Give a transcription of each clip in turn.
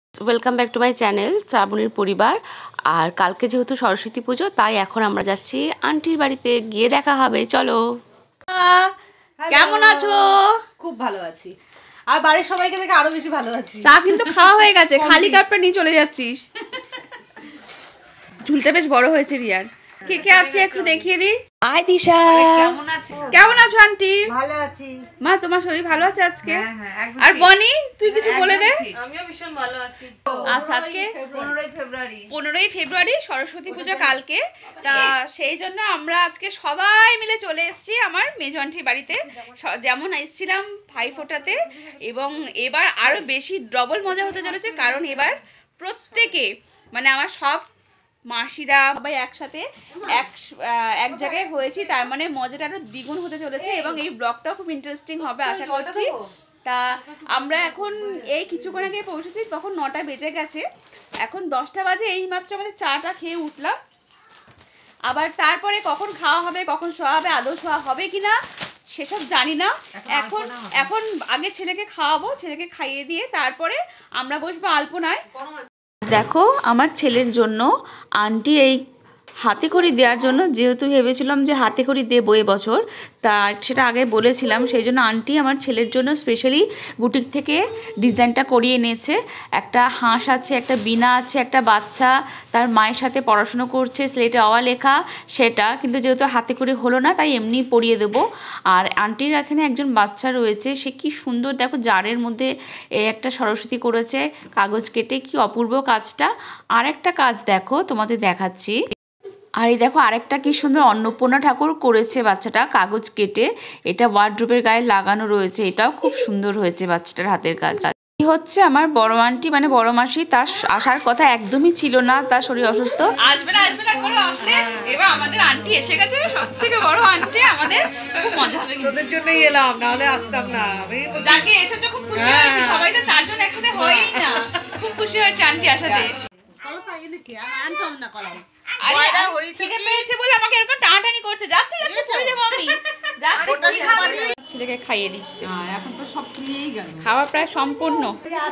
Welcome back to my channel শ্রাবণীর পরিবার। আর কালকে যেহেতু সরস্বতী পুজো, তাই এখন আমরা যাচ্ছি আন্টির বাড়িতে, গিয়ে দেখা হবে। চলো। কেমন আছো? খুব ভালো আছি, আর বাড়ির সবাইকে দেখে আরো বেশি ভালো আছি। চা কিন্তু খাওয়া হয়ে গেছে, খালি কাপটা নিয়ে চলে যাচ্ছিস। ঝুলটা বেশ বড় হয়েছে রিয়ার। কে কে আছে একটু দেখিয়ে দি। আয় দিশা, কেমন আছো আন্টি? ভালো আছি মা, তোমার শরীর ভালো আছে আজকে? হ্যাঁ, আর বনি, তুই কিছু বলে দে। আমিও ভীষণ ভালো আছি। আচ্ছা, আজকে 15ই ফেব্রুয়ারি সরস্বতী পুজো কালকে, তা সেই জন্য আমরা আজকে সবাই মিলে চলে এসেছি আমার মেজো আন্টির বাড়িতে। যেমন এসেছিলাম ভাইফোঁটাতে, এবং এবার আরো বেশি ডবল মজা হতে চলেছে, কারণ এবার প্রত্যেকে মানে আমার সব মাসিরা সবাই একসাথে এক জায়গায় হয়েছি, তার মানে মজাটা আরো দ্বিগুণ হতে চলেছে, এবং এই ব্লগটাও খুব ইন্টারেস্টিং হবে আশা করছি। তা আমরা এখন এই কিছুক্ষণ আগে পৌঁছেছি, তখন 9টা বেজে গেছে, এখন 10টা বাজে। এই মাত্র আমাদের চাটা খেয়ে উঠলাম। আবার তারপরে কখন খাওয়া হবে, কখন শোয়া হবে, আদৌ শোয়া হবে কিনা সেসব জানি না। এখন আগে ছেলেকে খাওয়াবো, ছেলেকে খাইয়ে দিয়ে তারপরে আমরা বসবো আলপনায়। দেখো, আমার ছেলের জন্য আন্টি এই হাতে খড়ি দেওয়ার জন্য, যেহেতু ভেবেছিলাম যে হাতে খড়ি দেবো এবছর, তা সেটা আগে বলেছিলাম, সেই জন্য আন্টি আমার ছেলের জন্য স্পেশালি বুটিক থেকে ডিজাইনটা করিয়ে এনেছে। একটা হাঁস আছে, একটা বিনা আছে, একটা বাচ্চা তার মায়ের সাথে পড়াশুনো করছে, স্লেটে অওয়া লেখা, সেটা কিন্তু যেহেতু হাতে করে হলো না, তাই এমনি পরিয়ে দেবো। আর আন্টির এখানে একজন বাচ্চা রয়েছে, সে কি সুন্দর দেখো, জারের মধ্যে একটা সরস্বতী করেছে কাগজ কেটে, কি অপূর্ব কাজটা। আর একটা কাজ দেখো, তোমাদের দেখাচ্ছি। আর এই দেখো, আরেকটা কি সুন্দর অন্নপূর্ণা ঠাকুর করেছে বাচ্চাটা কাগজ কেটে, এটা ওয়ার্ড্রোবের গায়ে লাগানো রয়েছে, এটাও খুব সুন্দর হয়েছে বাচ্চাটার হাতের কাজ। এই হচ্ছে আমার বড় আন্টি, মানে বড় মাসি। তার আসার কথা একদমই ছিল না, তার শরীর অসুস্থ। আসবে না করে আসলে এবার আমাদের আন্টি এসে গেছে, সবথেকে বড় আন্টি, আমাদের খুব মজা হবে। তোদের জন্যই এলাম, না হলে আসতাম না। যাকে এসেছো খুব খুশি হয়েছি, সবাই তো 4 জন একসাথে হয়ই না, খুব খুশি হয়েছে আন্টি আসাতে। ছেলেকে খাইয়ে দিচ্ছে, এখন তো সব খাওয়া প্রায় সম্পূর্ণ।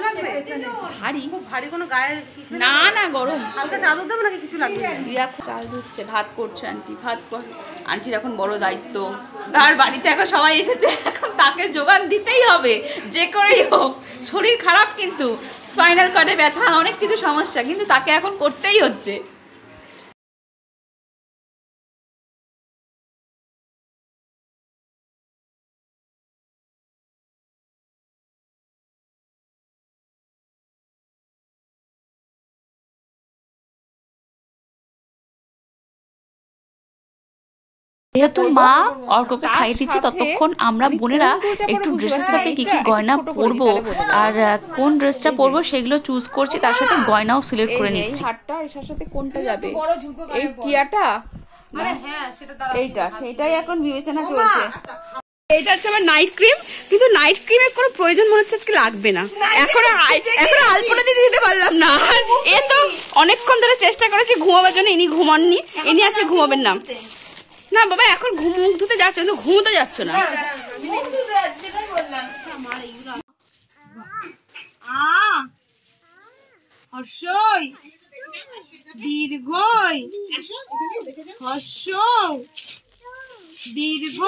ভারী কোনো গায়ে না না, গরম। হালকা চাদর দেবো নাকি কিছু লাগবে? চাল দিচ্ছে, ভাত করছে আন্টি, ভাত আন্টির এখন বড় দায়িত্ব। তার বাড়িতে এখন সবাই এসেছে, এখন তাকে যোগান দিতেই হবে যে করেই হোক। শরীর খারাপ, কিন্তু স্পাইনাল কর্ডে ব্যথা, অনেক কিছু সমস্যা, কিন্তু তাকে এখন করতেই হচ্ছে। যেহেতু মা অর্ককে খাইয়ে দিচ্ছে, ততক্ষণ আমরা বোনেরা একটু ড্রেসের সাথে কি কি গয়না পরবো আর কোন ড্রেসটা পরবো সেগুলো চুজ করছি, তার সাথে গয়নাও সিলেক্ট করে নিচ্ছি। হারটা এটার সাথে কোনটা যাবে? এই টিয়াটা, এইটা, সেটাই এখন বিবেচনা চলছে। এইটা হচ্ছে আমার নাইট ক্রিম, কিন্তু নাইট ক্রিমের কোনো প্রয়োজন মনে হচ্ছে আজকে লাগবে না। এখন আলপনা দিতে দিতে পারলাম না। এ তো অনেকক্ষণ ধরে চেষ্টা করেছি ঘুমাবার জন্য, ইনি ঘুমাননি, ইনি আজকে ঘুমাবেন না। না বাবা, এখন মুখ ধুতে যাচ্ছ, কিন্তু ঘুমোতে যাচ্ছ না। দীর্ঘই হর্ষ দীর্ঘ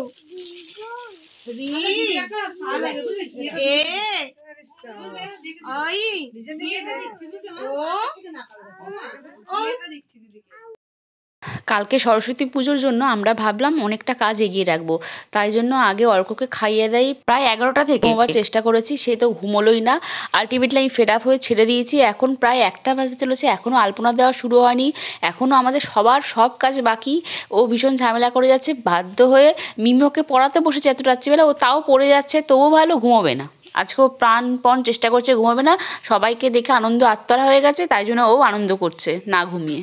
কালকে সরস্বতী পুজোর জন্য আমরা ভাবলাম অনেকটা কাজ এগিয়ে রাখবো, তাই জন্য আগে অর্ককে খাইয়ে দেয় প্রায় 11টা থেকে ঘুমাবার চেষ্টা করেছি, সে তো ঘুমোলোই না। আলটিমেটলি আমি ফেড আপ হয়ে ছেড়ে দিয়েছি। এখন প্রায় 1টা বাজতে চলেছে, এখনও আলপনা দেওয়া শুরু হয়নি, এখনও আমাদের সবার সব কাজ বাকি। ও ভীষণ ঝামেলা করে যাচ্ছে, বাধ্য হয়ে মিমিওকে পড়াতে বসেছে এত রাত্রিবেলা, ও তাও পড়ে যাচ্ছে, তবু ভালো ঘুমোবে না। আজকেও প্রাণপণ চেষ্টা করছে ঘুমাবে না, সবাইকে দেখে আনন্দ আত্মরা হয়ে গেছে, তাই জন্য ও আনন্দ করছে না ঘুমিয়ে।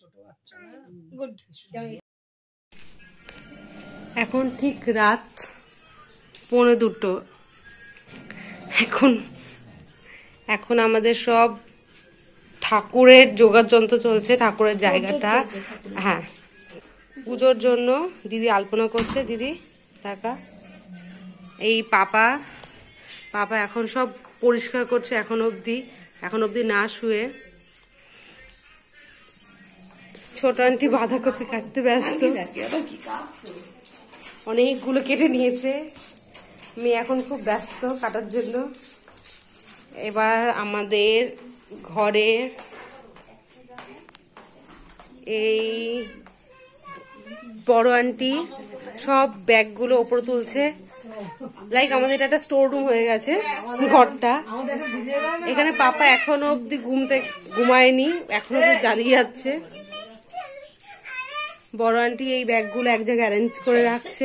এখন ঠিক রাত 1:45। এখন আমাদের সব ঠাকুরের জোগাড় যন্ত্র চলছে, ঠাকুরের জায়গাটা। হ্যাঁ, পুজোর জন্য দিদি আলপনা করছে। দিদি টাকা, এই পাপা এখন সব পরিষ্কার করছে এখন অবধি। এখন অবধি না শুয়ে। ছোট আন্টি বাঁধাকপি কাটতে ব্যস্ত, অনেকগুলো কেটে নিয়েছে। মেয়ে এখন খুব ব্যস্ত কাটার জন্য। এবার আমাদের ঘরে এই বড় আন্টি সব ব্যাগগুলো ওপরে তুলছে। লাইক আমাদের এটা একটা স্টোর রুম হয়ে গেছে ঘরটা। এখানে পাপা এখনো অব্দি ঘুমায়নি, এখনো অব্দি জ্বালিয়ে যাচ্ছে। বড় আন্টি এই ব্যাগগুলো এক জায়গায় অ্যারেঞ্জ করে রাখছে।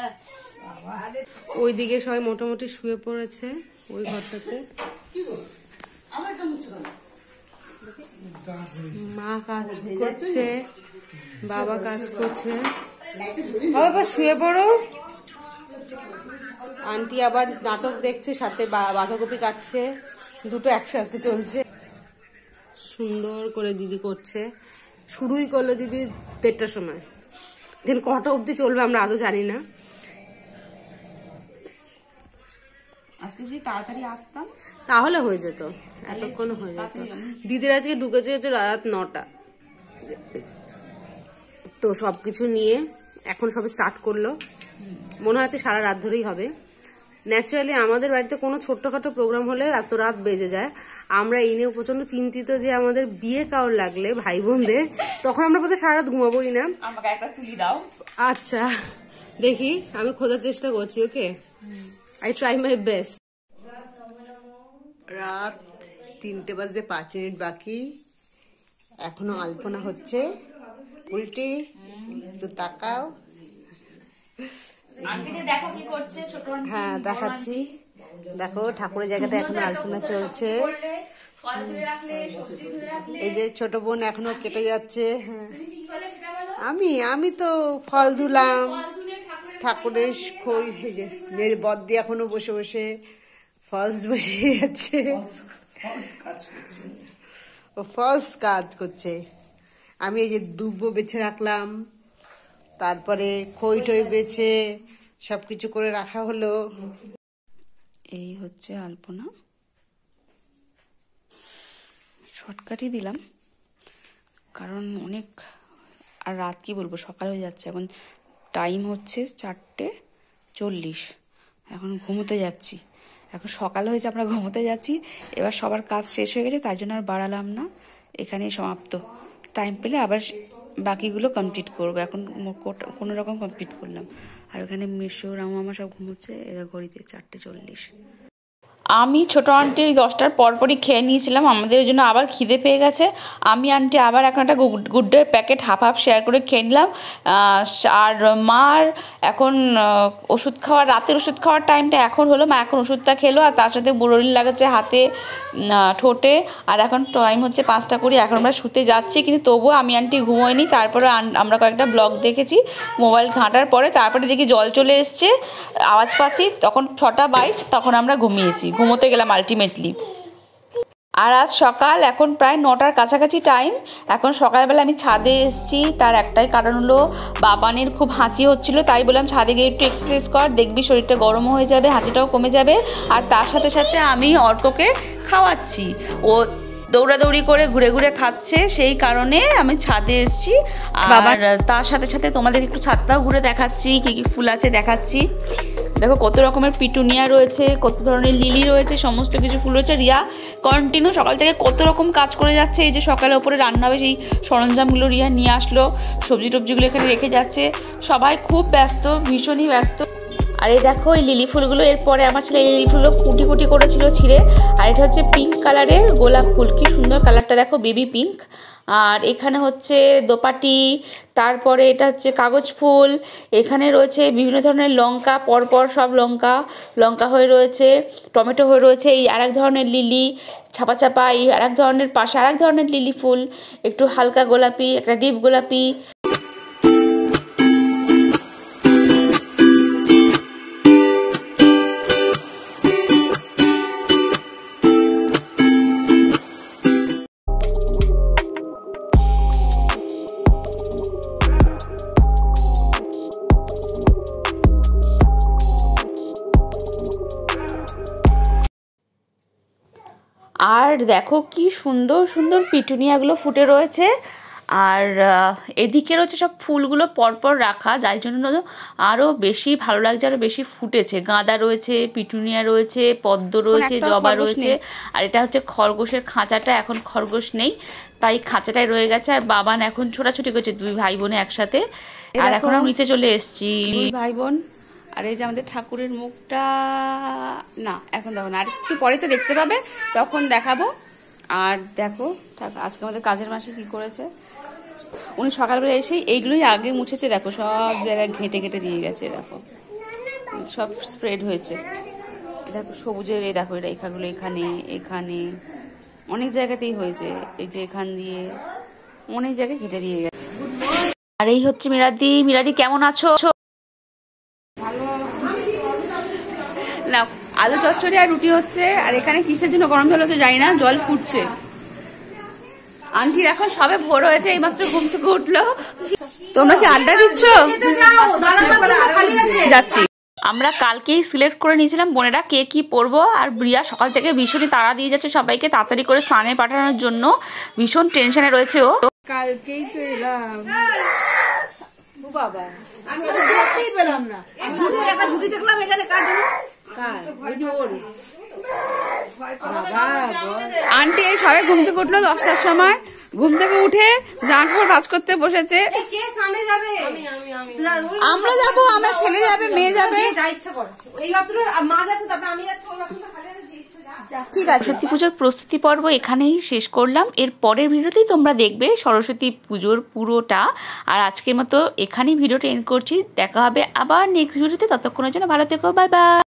ওইদিকে সবাই মোটামুটি শুয়ে পড়েছে ওই ঘরটাতে। মা কাজ করছে, বাবা কাজ করছে। বাবা শুয়ে পড়ো। আন্টি আবার নাটক দেখছে, সাথে বাঁধাকপি কাটছে, দুটো একসাথে চলছে। সুন্দর করে দিদি করছে। শুরুই করলো দিদি 1:30টার সময়, দেন কটা অবধি চলবে আমরা আদৌ জানি না। আজকে যদি তাড়াতাড়ি আসতাম তাহলে হয়ে যেত, এতক্ষণ হয়ে যেত। দিদির আজকে ঢুকেছে হচ্ছে রাত 9টা। তো সবকিছু নিয়ে এখন সবে স্টার্ট করলো, মনে হচ্ছে সারা রাত ধরেই হবে। ন্যাচারালি আমাদের বাড়িতে কোনো ছোট্টখাটো প্রোগ্রাম হলে এত রাত বেজে যায়। আমরা এই নিয়ে প্রচন্ড চিন্তিত যে আমাদের বিয়ে কারোর লাগলে ভাই বোনদের, তখন আমরা বোধহয় সারা রাত ঘুমাবোই না। আমাকে একটা তুলি দাও। আচ্ছা দেখি, আমি খোঁজার চেষ্টা করছি। Okay, I try my best. রাত 3:05 বাকি, এখনো আলপনা হচ্ছে। উল্টে একটু তাকাও। হ্যাঁ দেখাচ্ছি, দেখো ঠাকুরের জায়গাটা এখনো আলপনা চলছে। এই যে ছোট বোন এখনো কেটে যাচ্ছে। আমি তো ফল ধুলাম ঠাকুরের খই। বদ্দি এখনো বসে বসে ফলস বসিয়ে যাচ্ছে, ও ফলস কাজ করছে। আমি এই যে দুব্বো বেছে রাখলাম, তারপরে খই টই বেছে সবকিছু করে রাখা হলো। এই হচ্ছে আলপনা, শর্টকাটই দিলাম কারণ অনেক আর রাত কি বলবো, সকাল হয়ে যাচ্ছে। এখন টাইম হচ্ছে 4:40, এখন ঘুমোতে যাচ্ছি। এখন সকাল হয়েছে, আমরা ঘুমোতে যাচ্ছি। এবার সবার কাজ শেষ হয়ে গেছে, তাই জন্য আর বাড়ালাম না, এখানেই সমাপ্ত। টাইম পেলে আবার বাকিগুলো কমপ্লিট করবো। এখন কোনো রকম কমপ্লিট করলাম। আর ওখানে মেশো রামু আমার সব ঘুমোচ্ছে, এরা ঘড়িতে 4:40। আমি ছোট আন্টি 10টার পরপরই খেয়ে নিয়েছিলাম, আমাদের ওই জন্য আবার খিদে পেয়ে গেছে। আমি আন্টি আবার এখন একটা গুডের প্যাকেট হাফ হাফ শেয়ার করে খেয়ে নিলাম। আর মার এখন ওষুধ খাওয়ার, রাতের ওষুধ খাওয়ার টাইমটা এখন হলো। মা এখন ওষুধটা খেলো, আর তার সাথে বুড়োলিন লাগাচ্ছে হাতে ঠোঁটে। আর এখন টাইম হচ্ছে 5:20, এখন আমরা শুতে যাচ্ছি। কিন্তু তবুও আমি আন্টি ঘুমোয়নি। তারপরে আমরা কয়েকটা ব্লগ দেখেছি মোবাইল ঘাঁটার পরে। তারপরে দেখি জল চলে এসছে, আওয়াজ পাচ্ছি, তখন 6:22, তখন আমরা ঘুমোতে গেলাম আলটিমেটলি। আর আজ সকাল, এখন প্রায় 9টার কাছাকাছি টাইম। এখন সকালবেলা আমি ছাদে এসেছি, তার একটাই কারণ হলো বাবানের খুব হাঁচি হচ্ছিল, তাই বললাম ছাদে গিয়ে একটু এক্সারসাইজ কর, দেখবি শরীরটা গরমও হয়ে যাবে, হাঁচিটাও কমে যাবে। আর তার সাথে সাথে আমি অর্ককে খাওয়াচ্ছি, ও দৌড়াদৌড়ি করে ঘুরে ঘুরে খাচ্ছে, সেই কারণে আমি ছাদে এসেছি। আর তার সাথে সাথে তোমাদের একটু ছাদটাও ঘুরে দেখাচ্ছি, কী কী ফুল আছে দেখাচ্ছি। দেখো কত রকমের পিটুনিয়া রয়েছে, কত ধরনের লিলি রয়েছে, সমস্ত কিছু ফুল রয়েছে। রিয়া কন্টিনিউ সকাল থেকে কত রকম কাজ করে যাচ্ছে। এই যে সকালে ওপরে রান্না হবে সেই সরঞ্জামগুলো রিয়া নিয়ে আসলো, সবজি টবজিগুলো এখানে রেখে যাচ্ছে। সবাই খুব ব্যস্ত, ভীষণই ব্যস্ত। আর এই দেখো এই লিলি ফুলগুলো, এরপরে আমার ছেলে এই লিলি ফুলগুলো কুটি কুটি করেছিল ছিঁড়ে। আর এটা হচ্ছে পিঙ্ক কালারের গোলাপ ফুল, কি সুন্দর কালারটা দেখো, বেবি পিঙ্ক। আর এখানে হচ্ছে দোপাটি, তারপরে এটা হচ্ছে কাগজ ফুল। এখানে রয়েছে বিভিন্ন ধরনের লঙ্কা, পরপর সব লঙ্কা হয়ে রয়েছে, টমেটো হয়ে রয়েছে। এই আরেক ধরনের লিলি ছাপা ছাপা, এই আরেক ধরনের পাশে আরেক ধরনের লিলি ফুল, একটু হালকা গোলাপি, একটা ডিপ গোলাপি। আর দেখো কি সুন্দর সুন্দর পিটুনিয়াগুলো ফুটে রয়েছে। আর এদিকে রয়েছে সব ফুলগুলো পরপর রাখা, যার জন্য আরও বেশি ভালো লাগছে, আরও বেশি ফুটেছে। গাঁদা রয়েছে, পিটুনিয়া রয়েছে, পদ্ম রয়েছে, জবা রয়েছে। আর এটা হচ্ছে খরগোশের খাঁচাটা, এখন খরগোশ নেই তাই খাঁচাটায় রয়ে গেছে। আর বাবান এখন ছোটাছুটি করছে, দুই ভাই বোনে একসাথে। আর এখন আমি নিচে চলে এসেছি, দুই ভাই বোন। আর এই যে আমাদের ঠাকুরের মুখটা, না এখন দেখো না, আর একটু পরে তো দেখতে পাবে, তখন দেখাবো। আর দেখো আজকে আমাদের কাজের মাসে কি করেছে, উনি সকালবেলা এসেই এইগুলোই আগে মুছেছে। দেখো সব জায়গায় ঘেঁটে ঘেঁটে দিয়ে গেছে, দেখো সব স্প্রেড হয়েছে। দেখো সবুজের এই দেখো রেখাগুলো এখানে এখানে অনেক জায়গাতেই হয়েছে। এই যে এখান দিয়ে অনেক জায়গায় ঘেঁটে দিয়ে গেছে। আর এই হচ্ছে মিরাদি। মিরাদি কেমন আছো? না, আলু চচ্চড়ি আর রুটি হচ্ছে। আর এখানে কিসের জন্য গরম জল হচ্ছে জানি না, জল ফুটছে। আন্টির এখন সবে ভোর হয়েছে, এইমাত্র ঘুম থেকে উঠলো। তোমরা কি আড্ডা দিচ্ছ? যাচ্ছি। আমরা কালকেই সিলেক্ট করে নিয়েছিলাম বোনেরা কে কি পরবো। আর ব্রিয়া সকাল থেকে ভীষণই তাড়া দিয়ে যাচ্ছে সবাইকে তাড়াতাড়ি করে স্নানে পাঠানোর জন্য, ভীষণ টেনশনে রয়েছে ও। কালকেই তো এলাম বাবা, আমি পেলাম না। আন্টি এই সবাই ঘুম থেকে উঠলো 10টার সময়, ঘুম থেকে উঠে জামা কাপড় ভাঁজ করতে বসেছে। আমরা যাবো, আমার ছেলে যাবে, মেয়ে যাবে। ঠিক আছে, সরস্বতী পুজোর প্রস্তুতি পর্ব এখানেই শেষ করলাম। এর পরের ভিডিওতেই তোমরা দেখবে সরস্বতী পুজোর পুরোটা। আর আজকের মতো এখানেই ভিডিওটা এন্ড করছি। দেখা হবে আবার নেক্সট ভিডিওতে, ততক্ষণের জন্য ভালো থেকো, বাই বাই।